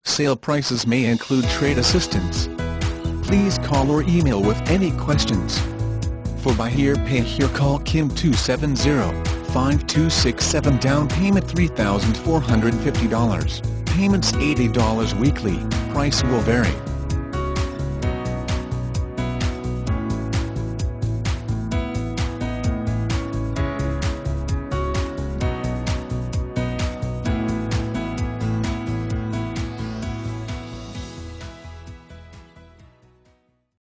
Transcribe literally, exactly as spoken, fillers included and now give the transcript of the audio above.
Sale prices may include trade assistance. Please call or email with any questions. For buy here pay here, call Kim two seven zero, five two six seven. Down payment three thousand four hundred fifty dollars. Payments eighty dollars weekly. Price will vary.